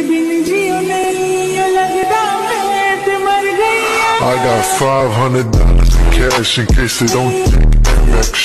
I got $500 in cash in case they don't think MX